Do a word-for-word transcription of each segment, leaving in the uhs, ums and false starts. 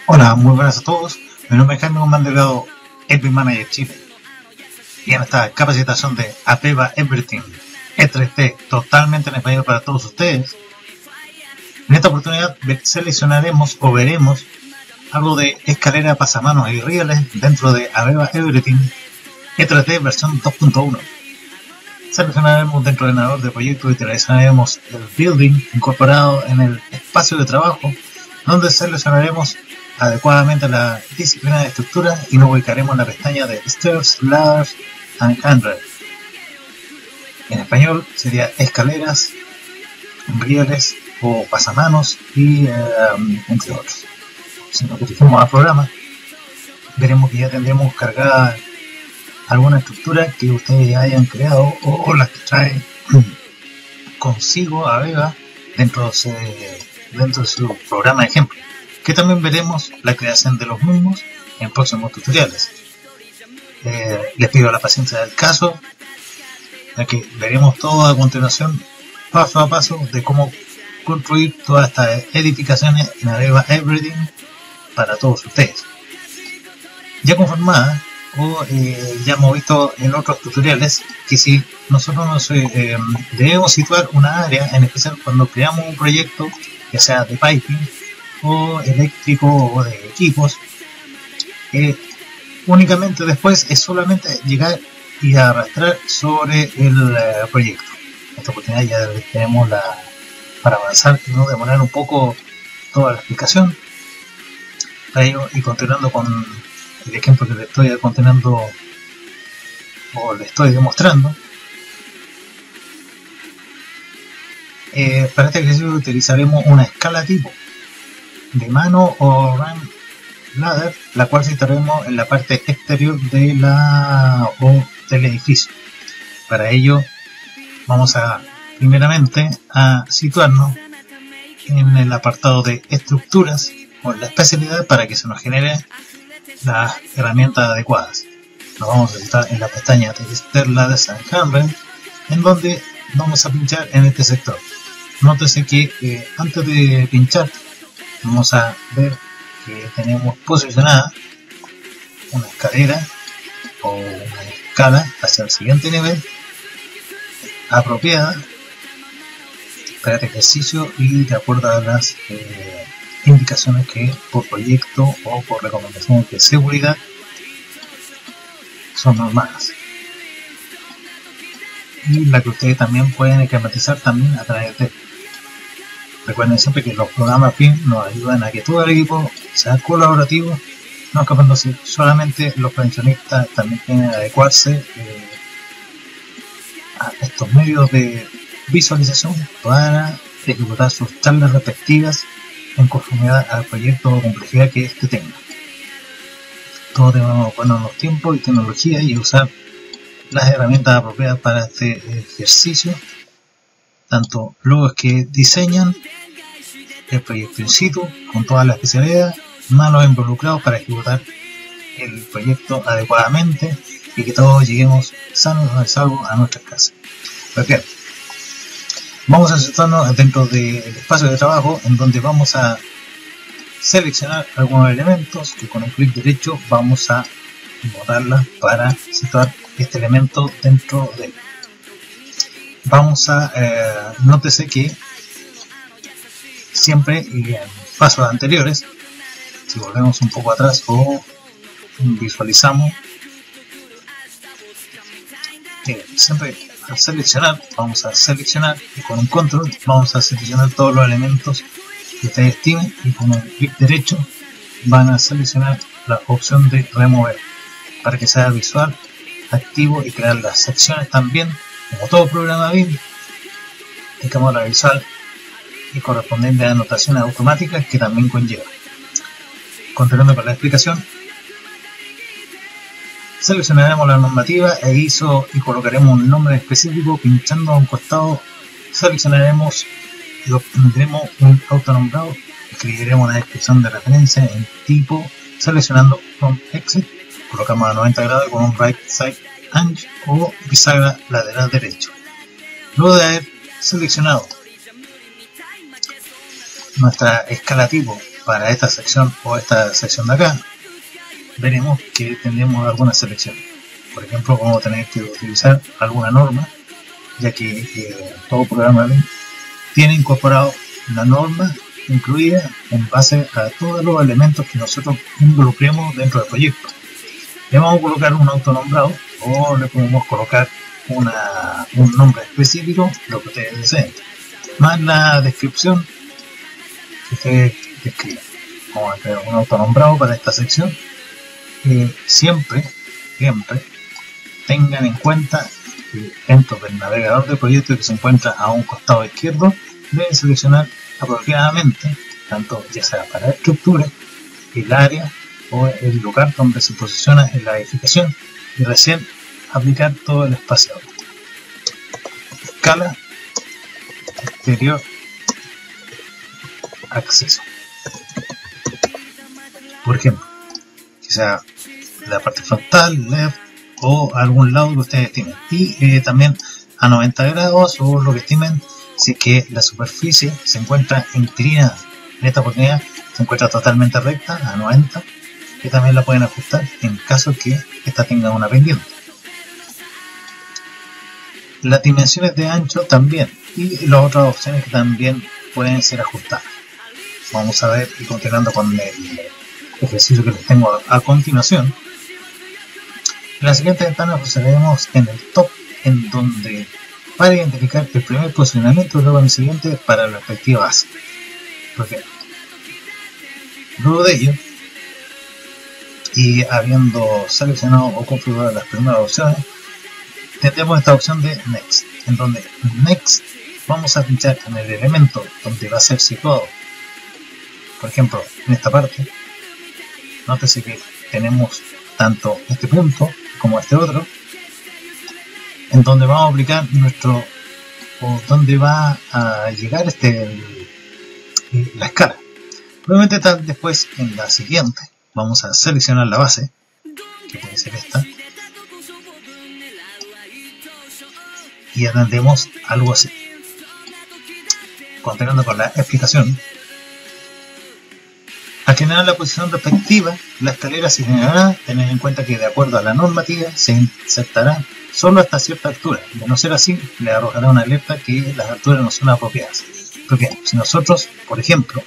Hola, muy buenas a todos. Mi nombre es Jaime Guzmán Delgado, Epic Manager Chile. Y en esta capacitación de Apeva Everything E tres D totalmente en español para todos ustedes, en esta oportunidad seleccionaremos o veremos algo de escalera, pasamanos y rieles dentro de Apeva Everything E tres D versión dos punto uno. Seleccionaremos dentro del navegador de proyectos y seleccionaremos el building incorporado en el espacio de trabajo, donde seleccionaremos adecuadamente la disciplina de estructura y nos ubicaremos en la pestaña de Stairs, Ladders and Handrails. En español sería escaleras, rieles o pasamanos y eh, entre otros. Si nos dirigimos al programa, veremos que ya tendremos cargada alguna estructura que ustedes ya hayan creado o, o las que trae consigo Apeva dentro de, dentro de su programa de ejemplo, que también veremos la creación de los mismos en próximos tutoriales. Eh, les pido la paciencia del caso, ya que veremos todo a continuación, paso a paso, de cómo construir todas estas edificaciones en Apeva Everything para todos ustedes. Ya conformada, o eh, ya hemos visto en otros tutoriales que si nosotros nos eh, debemos situar una área en especial cuando creamos un proyecto, ya sea de piping o eléctrico o de equipos, eh, únicamente después es solamente llegar y arrastrar sobre el eh, proyecto. En esta oportunidad ya tenemos la para avanzar y no demorar un poco toda la explicación. Para ello, y continuando con el ejemplo que le estoy continuando o le estoy demostrando, eh, para este ejercicio utilizaremos una escala tipo de mano o run ladder, la cual situaremos en la parte exterior de la o del edificio. Para ello vamos a primeramente a situarnos en el apartado de estructuras o la especialidad para que se nos genere las herramientas adecuadas. Nos vamos a estar en la pestaña de Stairs, Ladders and Handrails, en donde vamos a pinchar en este sector. Nótese que eh, antes de pinchar vamos a ver que tenemos posicionada una escalera o una escala hacia el siguiente nivel apropiada para este ejercicio y de acuerdo a las eh, indicaciones que por proyecto o por recomendaciones de seguridad son normales, y la que ustedes también pueden esquematizar también a través de. Recuerden siempre que los programas B I M nos ayudan a que todo el equipo sea colaborativo, no escapándose. Solamente los prevencionistas también tienen que adecuarse eh, a estos medios de visualización para ejecutar sus charlas respectivas en conformidad al proyecto o complejidad que éste tenga. Todos debemos poner los tiempos y tecnología y usar las herramientas apropiadas para este ejercicio, tanto los que diseñan el proyecto in situ con todas las especialidades, más los involucrados para ejecutar el proyecto adecuadamente y que todos lleguemos sanos y salvos a nuestras casas. Pues bien, vamos a situarnos dentro del espacio de trabajo, en donde vamos a seleccionar algunos elementos que con un clic derecho vamos a botarlas para situar este elemento dentro de él. Vamos a, eh, nótese que siempre y en pasos anteriores, si volvemos un poco atrás o visualizamos, que siempre al seleccionar, vamos a seleccionar y con un control vamos a seleccionar todos los elementos que ustedes estimen y con un clic derecho van a seleccionar la opción de remover para que sea visual, activo y crear las secciones también, como todo programa B I M, de cámara visual y correspondiente a anotaciones automáticas que también conlleva. Continuando con la explicación, seleccionaremos la normativa e I S O y colocaremos un nombre específico. Pinchando a un costado seleccionaremos y obtendremos un autonombrado. Escribiremos una descripción de referencia en tipo seleccionando From Exit, colocamos a noventa grados con un Right Side Angle o bisagra lateral derecho. Luego de haber seleccionado nuestra escala tipo para esta sección o esta sección de acá, veremos que tendremos algunas selecciones. Por ejemplo, vamos a tener que utilizar alguna norma, ya que eh, todo programa tiene incorporado la norma incluida en base a todos los elementos que nosotros involucremos dentro del proyecto. Le vamos a colocar un autonombrado o le podemos colocar una, un nombre específico, lo que ustedes deseen, más la descripción que ustedes describen. Vamos a crear un autonombrado para esta sección. Eh, siempre, siempre tengan en cuenta que dentro del navegador de proyecto que se encuentra a un costado izquierdo, deben seleccionar apropiadamente, tanto ya sea para estructura, el área o el lugar donde se posiciona en la edificación, y recién aplicar todo el espaciador. Escala exterior acceso, por ejemplo, que sea la parte frontal, left o algún lado que ustedes estimen, y eh, también a noventa grados o lo que estimen si es que la superficie se encuentra inclinada. En esta oportunidad se encuentra totalmente recta a noventa, que también la pueden ajustar en caso que esta tenga una pendiente. Las dimensiones de ancho también, y las otras opciones que también pueden ser ajustadas. Vamos a ver, y continuando con el ejercicio que les tengo a, a continuación. En la siguiente ventana procederemos en el top, en donde para identificar el primer posicionamiento, luego en el siguiente para la respectiva base. Por ejemplo, luego de ello, y habiendo seleccionado o configurado las primeras opciones, tendremos esta opción de Next, en donde Next vamos a pinchar en el elemento donde va a ser situado. Por ejemplo, en esta parte, nótese que tenemos tanto este punto como este otro, en donde vamos a aplicar nuestro, o donde va a llegar este el, la escala. Probablemente tal después en la siguiente vamos a seleccionar la base, que puede ser esta, y atendemos algo así. Continuando con la explicación, al generar la posición respectiva, la escalera se generará. Tener en cuenta que de acuerdo a la normativa se insertará solo hasta cierta altura. De no ser así, le arrojará una alerta que las alturas no son apropiadas. Porque si nosotros, por ejemplo,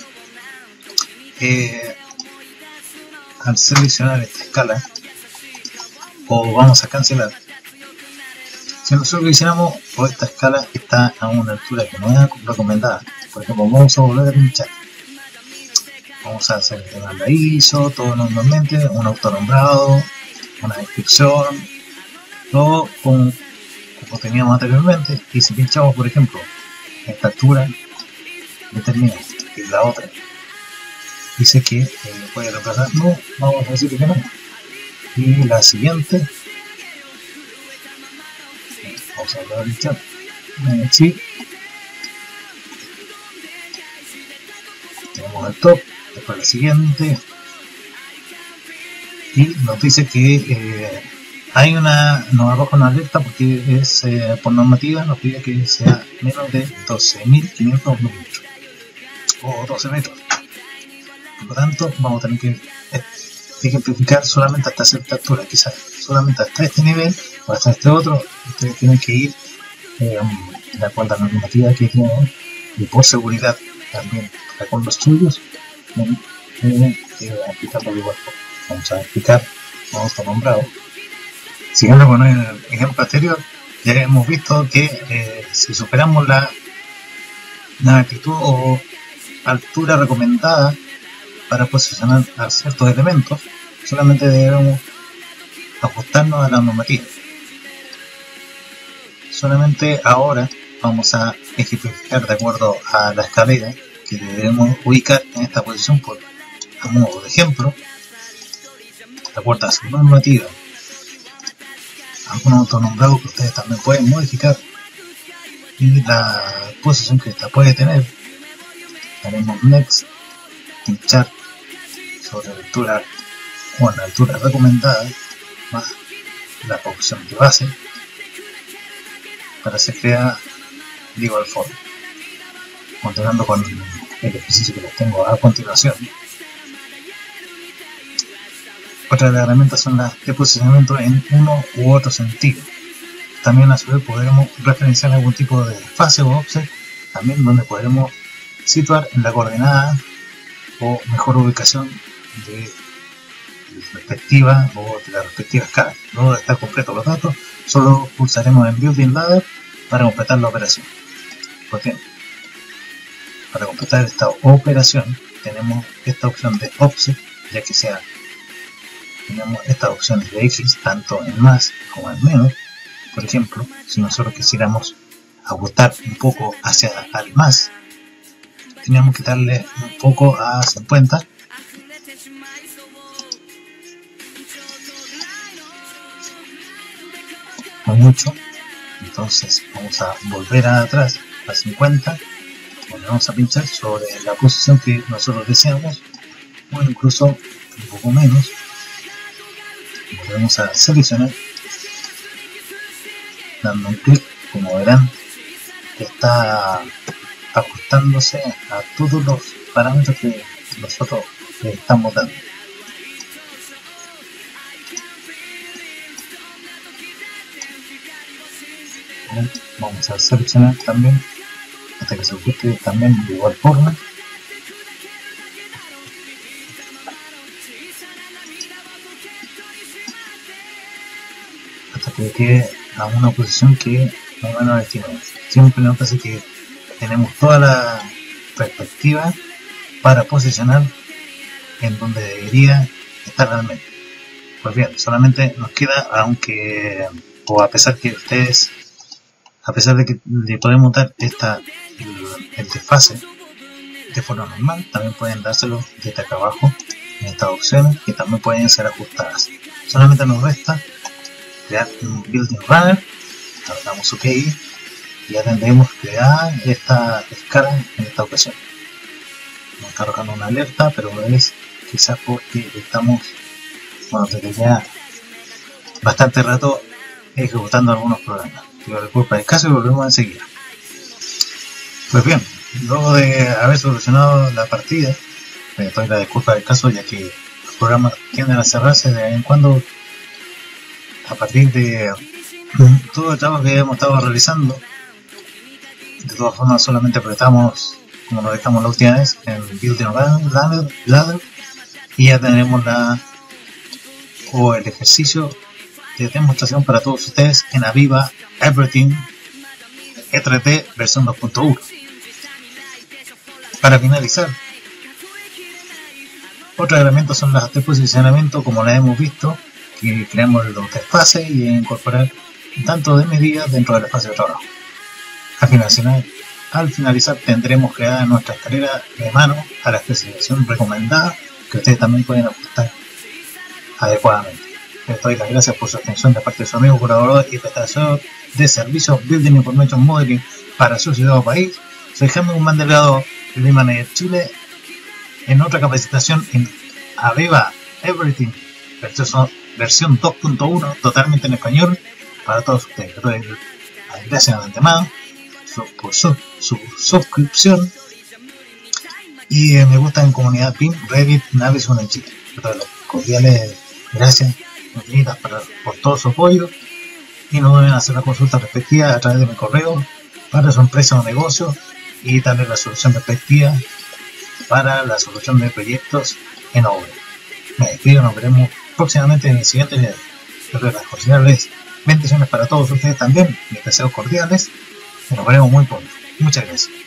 eh, al seleccionar esta escala, o vamos a cancelar, si nosotros hiciéramos o esta escala está a una altura que no es recomendada, por ejemplo, vamos a volver a pinchar. Vamos a seleccionar la I S O, todo normalmente, un autonombrado, una descripción, todo como, como teníamos anteriormente. Y si pinchamos, por ejemplo, esta altura determinada y la otra dice que eh, puede reemplazar, no, vamos a decir que no. Y la siguiente, vamos a volver a pinchar, eh, sí, tenemos el top. Después la siguiente, y nos dice que eh, hay una, nos arroja una alerta porque es eh, por normativa, nos pide que sea menos de doce mil quinientos milímetros o doce metros. Por lo tanto, vamos a tener que ejemplificar solamente hasta cierta altura, quizás solamente hasta este nivel o hasta este otro. Ustedes tienen que ir eh, de acuerdo a la normativa que tienen, y por seguridad también para con los suyos. Tienen que aplicarlo de igual forma. Vamos a explicar, vamos a nombrado. Siguiendo con el ejemplo anterior, ya hemos visto que eh, si superamos la, la altitud o altura recomendada para posicionar a ciertos elementos, solamente debemos ajustarnos a la normativa. Solamente ahora vamos a ejemplificar de acuerdo a la escalera que debemos ubicar en esta posición por, a modo de ejemplo, de acuerdo a su normativa, algún autonombrado que ustedes también pueden modificar y la posición que esta puede tener. Haremos Next, pinchar sobre la altura o la altura recomendada más la opción de base para ser creada de igual forma. Continuando con el ejercicio que les tengo a continuación. Otra de las herramientas son las de posicionamiento en uno u otro sentido. También a su vez podremos referenciar algún tipo de fase o offset, también donde podremos situar en la coordenada o mejor ubicación de la respectiva o de la respectiva escala. Luego de estar completos los datos, solo pulsaremos en Building Ladder para completar la operación. Pues bien, para completar esta operación tenemos esta opción de offset, ya que sea tenemos estas opciones de X tanto en más como en menos. Por ejemplo, si nosotros quisiéramos ajustar un poco hacia al más, teníamos que darle un poco a cincuenta, no mucho. Entonces vamos a volver atrás a cincuenta, volvemos a pinchar sobre la posición que nosotros deseamos, o incluso un poco menos. Volvemos a seleccionar, dando un clic. Como verán, está ajustándose a todos los parámetros que nosotros le estamos dando. Vamos a seleccionar también hasta que se ajuste también de igual forma. Hasta que quede a una posición que más o menos estimamos. Siempre nos parece que tenemos toda la perspectiva para posicionar en donde debería estar realmente. Pues bien, solamente nos queda, aunque o a pesar que ustedes, a pesar de que le podemos dar esta el, el desfase de forma normal, también pueden dárselo desde acá abajo en estas opciones que también pueden ser ajustadas. Solamente nos resta crear un Building Runner, damos OK y ya tendremos crear esta escala en esta ocasión. Nos está arrojando una alerta, pero es quizás porque estamos, bueno, desde ya bastante rato ejecutando algunos programas. Pido disculpas del caso y volvemos enseguida. Pues bien, luego de haber solucionado la partida, me doy la disculpa del caso, ya que los programas tienden a cerrarse de vez en cuando a partir de todo el trabajo que hemos estado realizando. De todas formas, solamente apretamos, como lo dejamos la última vez, en Building Ladder, ladder y ya tenemos la o el ejercicio de demostración para todos ustedes en Aviva Everything E tres T versión dos punto uno. Para finalizar, otras herramientas son las de posicionamiento, como las hemos visto, que creamos los desfases y incorporar tanto de medidas dentro del espacio de trabajo. Al finalizar, al finalizar tendremos creada nuestra escalera de mano a la especificación recomendada, que ustedes también pueden ajustar adecuadamente. Les doy las gracias por su atención de parte de su amigo, colaborador y prestador de servicios Building Information Modeling para su ciudad o país. Soy Jaime Guzmán Delgado, el Manager Chile, en otra capacitación en Aviva Everything versión dos punto uno, totalmente en español para todos ustedes. Les doy las gracias de antemano por su, su suscripción y eh, me gusta en comunidad P I M, Reddit, Navision en Chile. Les doy las cordiales gracias infinitas para, por todo su apoyo, y no deben hacer la consulta respectiva a través de mi correo para su empresa o negocio y darle la solución respectiva para la solución de proyectos en obra. Me despido, nos veremos próximamente en el siguiente video. Les doy las cordiales bendiciones para todos ustedes también, mis deseos cordiales, y nos veremos muy pronto. Muchas gracias.